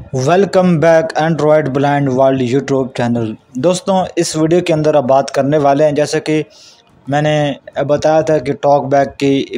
Welcome back Android blind world YouTube channel. दोस्तों, इस video के अंदर अब बात करने वाले हैं, जैसे कि मैंने बताया था कि टॉक बैक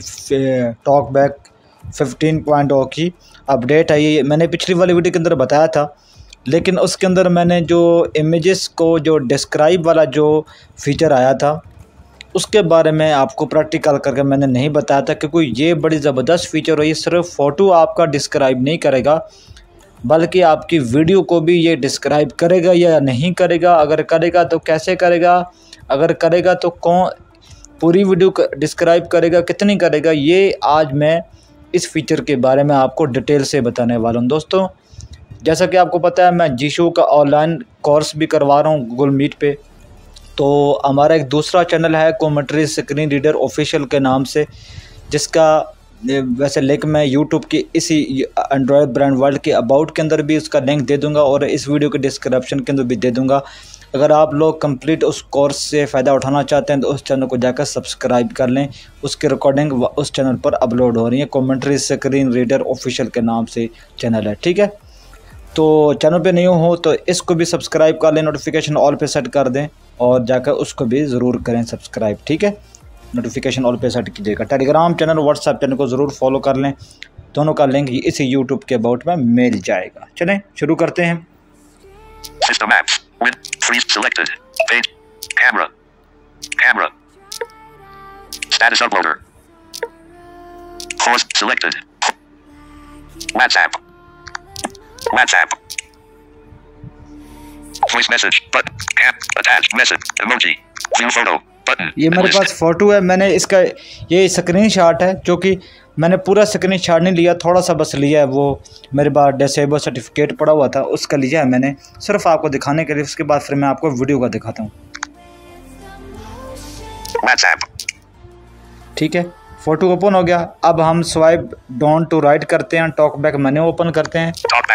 15.0 की अपडेट आई है। मैंने पिछली वाली वीडियो के अंदर बताया था, लेकिन उसके अंदर मैंने जो इमेजेस को जो डिस्क्राइब वाला जो फीचर आया था उसके बारे में आपको प्रैक्टिकल करके मैंने नहीं बताया था, क्योंकि ये बड़ी ज़बरदस्त फीचर है। ये सिर्फ फ़ोटो आपका डिस्क्राइब नहीं करेगा, बल्कि आपकी वीडियो को भी ये डिस्क्राइब करेगा या नहीं करेगा। अगर करेगा तो कैसे करेगा, अगर करेगा तो कौन पूरी वीडियो डिस्क्राइब करेगा, कितनी करेगा, ये आज मैं इस फीचर के बारे में आपको डिटेल से बताने वाला हूँ। दोस्तों, जैसा कि आपको पता है, मैं जीशो का ऑनलाइन कोर्स भी करवा रहा हूँ गूगल मीट पे। तो हमारा एक दूसरा चैनल है कमेंट्री स्क्रीन रीडर ऑफिशियल के नाम से, जिसका वैसे लिंक मैं यूट्यूब की इसी एंड्रॉयड ब्रांड वर्ल्ड के अबाउट के अंदर भी उसका लिंक दे दूंगा और इस वीडियो के डिस्क्रिप्शन के अंदर भी दे दूंगा। अगर आप लोग कंप्लीट उस कोर्स से फ़ायदा उठाना चाहते हैं तो उस चैनल को जाकर सब्सक्राइब कर लें। उसकी रिकॉर्डिंग उस चैनल पर अपलोड हो रही है। कमेंट्री स्क्रीन रीडर ऑफिशियल के नाम से चैनल है, ठीक है। तो चैनल पे नहीं हो तो इसको भी सब्सक्राइब कर लें, नोटिफिकेशन ऑल पे सेट कर दें और जाकर उसको भी ज़रूर करें सब्सक्राइब, ठीक है। नोटिफिकेशन ऑल पे सेट कीजिएगा। टेलीग्राम चैनल, व्हाट्सएप चैनल को ज़रूर फॉलो कर लें। दोनों का लिंक इसी यूट्यूब के अबाउट में मिल जाएगा। चलें शुरू करते हैं। System apps. Freeze selected. Page. Camera. Camera. Status uploader. Force selected. WhatsApp. WhatsApp. Voice message. Button. Cap. Attached message. Emoji. View photo. Button. ये मेरे पास फ़ोटो है। मैंने इसका ये स्क्रीनशॉट है, जो कि मैंने पूरा स्क्रीनशॉट नहीं लिया, थोड़ा सा बस लिया है। वो मेरे पास डिसेबल सर्टिफिकेट पड़ा हुआ था, उसका लिया है मैंने सिर्फ आपको दिखाने के लिए। उसके बाद फिर मैं आपको वीडियो का दिखाता हूँ। ठीक है, फ़ोटो ओपन हो गया। अब हम स्वाइप डाउन टू राइट करते हैं, टॉक बैक मेन्यू ओपन करते हैं।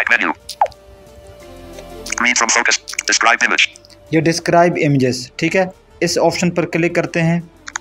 ये डिस्क्राइब इमेजेस, ठीक है, इस ऑप्शन पर क्लिक करते हैं।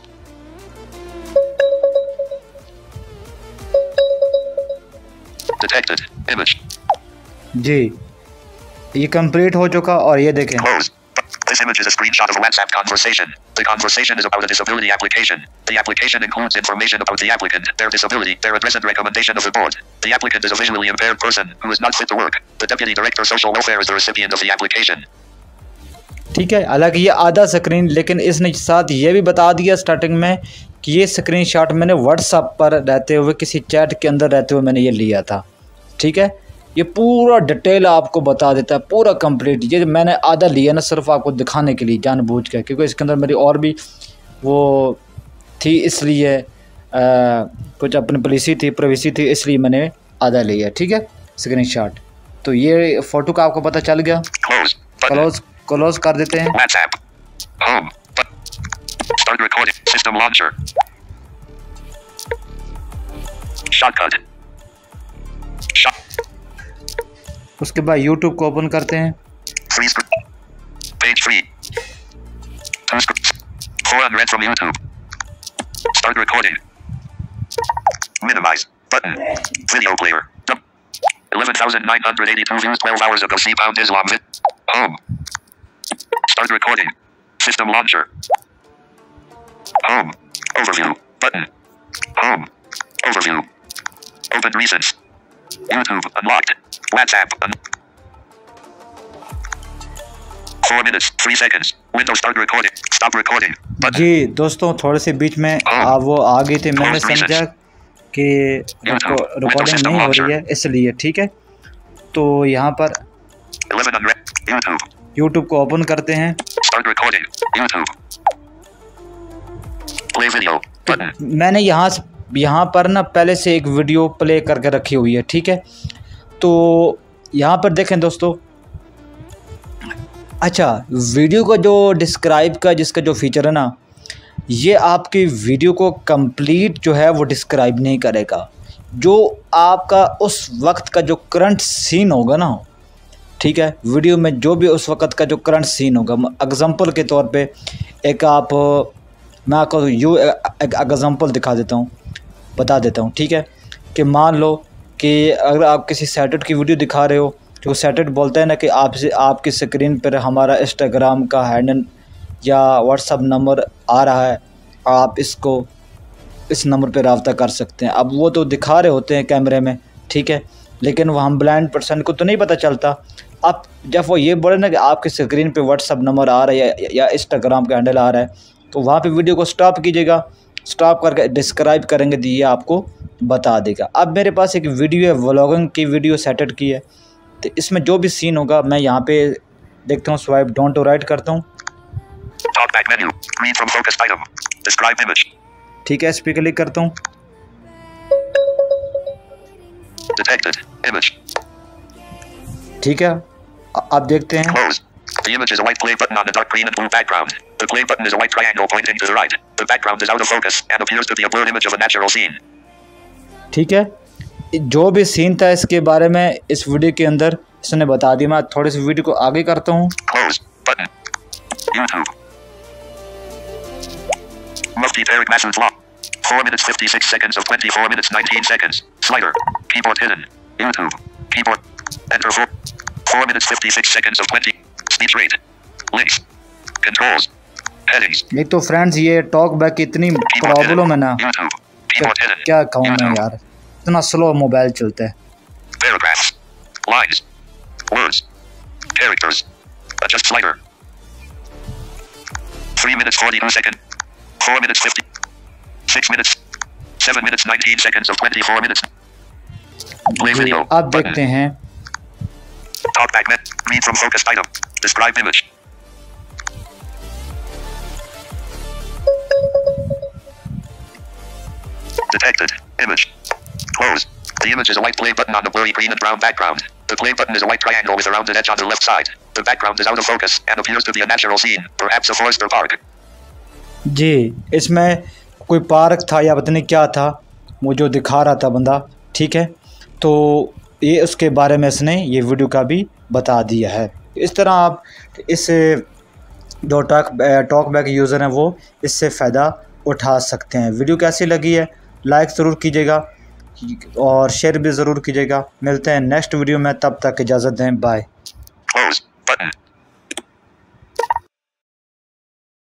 Detected. Image. जी, ये कंप्लीट हो चुका और ये देखें। Close. This image is a screenshot of a WhatsApp conversation. The conversation is about a disability application. The application includes information about the applicant, their disability, their address and recommendation of support. The applicant is a visually impaired person who is not fit to work. The Deputy Director Social Welfare is the recipient of the application. ठीक है, हालांकि ये आधा screen, लेकिन इसने साथ ये भी बता दिया स्टार्टिंग में कि ये स्क्रीनशॉट मैंने व्हाट्सएप पर रहते हुए किसी चैट के अंदर रहते हुए मैंने ये लिया था, ठीक है। ये पूरा डिटेल आपको बता देता है, पूरा कंप्लीट। ये मैंने आधा लिया ना सिर्फ आपको दिखाने के लिए जानबूझ के, क्योंकि इसके अंदर मेरी और भी वो थी, इसलिए कुछ अपनी प्राइवेसी थी, इसलिए मैंने आधा लिया, ठीक है, स्क्रीनशॉट। तो ये फ़ोटो का आपको पता चल गया। क्लोज कर देते हैं। WhatsApp. Home. Start recording. System launcher. Shortcut. उसके बाद YouTube को ओपन करते हैं। Freeze. Page 3. 400 from YouTube. Start recording. Minimize. Button. Video player. 11,982 views 12 hours ago. C-Pound Islam vid. Home. Start recording. System launcher. Home. Overview. Button. Home. Overview. Open recents. YouTube unlocked. WhatsApp 4 minutes 3 seconds. Windows start recording. Stop recording. Button. जी दोस्तों, थोड़े से बीच में वो आ गई थी, मैंने समझा कि रिकॉर्डिंग नहीं हो रही है इसलिए, ठीक है। तो यहाँ पर YouTube को ओपन करते हैं। Start recording. YouTube. Play video. Button. मैंने यहाँ पर ना पहले से एक वीडियो प्ले करके रखी हुई है, ठीक है। तो यहाँ पर देखें दोस्तों, अच्छा, वीडियो का जो डिस्क्राइब का जिसका जो फीचर है ना, ये आपकी वीडियो को कंप्लीट जो है वो डिस्क्राइब नहीं करेगा। जो आपका उस वक्त का जो करंट सीन होगा ना, ठीक है, वीडियो में जो भी उस वक्त का जो करंट सीन होगा, एग्जांपल के तौर पे मैं आपको एक एग्जांपल बता देता हूँ, ठीक है। कि मान लो कि अगर आप किसी सैटरडे की वीडियो दिखा रहे हो जो सेटेड बोलते हैं ना कि आपसे आपकी स्क्रीन पर हमारा इंस्टाग्राम का हैंडल या व्हाट्सअप नंबर आ रहा है, आप इसको इस नंबर पर रब्ता कर सकते हैं। अब वो तो दिखा रहे होते हैं कैमरे में, ठीक है, लेकिन वो हम ब्लाइंड पर्सन को तो नहीं पता चलता। अब जब वो ये बोले ना कि आपकी स्क्रीन पे व्हाट्सअप नंबर आ रहा है या इंस्टाग्राम का हैंडल आ रहा है, तो वहाँ पे वीडियो को स्टॉप कीजिएगा। स्टॉप करके डिस्क्राइब करेंगे तो ये आपको बता देगा। अब मेरे पास एक वीडियो है, व्लॉगिंग की वीडियो सेटेड की है, तो इसमें जो भी सीन होगा मैं यहाँ पे देखता हूँ, स्वाइप डाउन टू राइट करता हूँ, ठीक है, इस पर क्लिक करता हूँ। ठीक है, आप देखते हैं The image is a white play button on a dark green and blue background. The play button is a white triangle pointing to the right. The background is out of focus and appears to be a blurred image of a natural scene. ठीक है, जो भी scene था इसके बारे में इस video के अंदर इसने बता दिया। मैं थोड़ी सी वीडियो को आगे करता हूँ। Close button. YouTube. Mufti Tariq Masood's law. 4 minutes 56 seconds of 24 minutes 19 seconds. Slider. Keyboard hidden. YouTube. Keyboard. Enter 4 minutes 56 seconds of 20. Speech rate. Links. Controls. Headings. एक तो फ्रेंड्स ये टॉक बैक की इतनी प्रॉब्लम है ना, क्या कहूँ मैं यार, इतना स्लो मोबाइल चलता है। Paragraphs. Lines. Words. Characters. Adjust slider. 3 minutes 42 seconds. 4 minutes 50. 6 minutes. 7 minutes 19 seconds of 24 minutes. Play video. आप देखते हैं Talkback net. Read from focused item. Describe image. Detected. Image. Close. The image is a white play button on a blurry green and brown background. The play button is a white triangle with a rounded edge on the left side. The background is out of focus and appears to be a natural scene, perhaps a forest or park. जी, इसमें कोई park था या पता नहीं क्या था, वो जो दिखा रहा था बंदा, ठीक है, तो ये उसके बारे में इसने ये वीडियो का भी बता दिया है। इस तरह आप इस जो टॉक बैक यूज़र हैं वो इससे फ़ायदा उठा सकते हैं। वीडियो कैसी लगी है लाइक ज़रूर कीजिएगा और शेयर भी ज़रूर कीजिएगा। मिलते हैं नेक्स्ट वीडियो में, तब तक इजाज़त दें, बाय।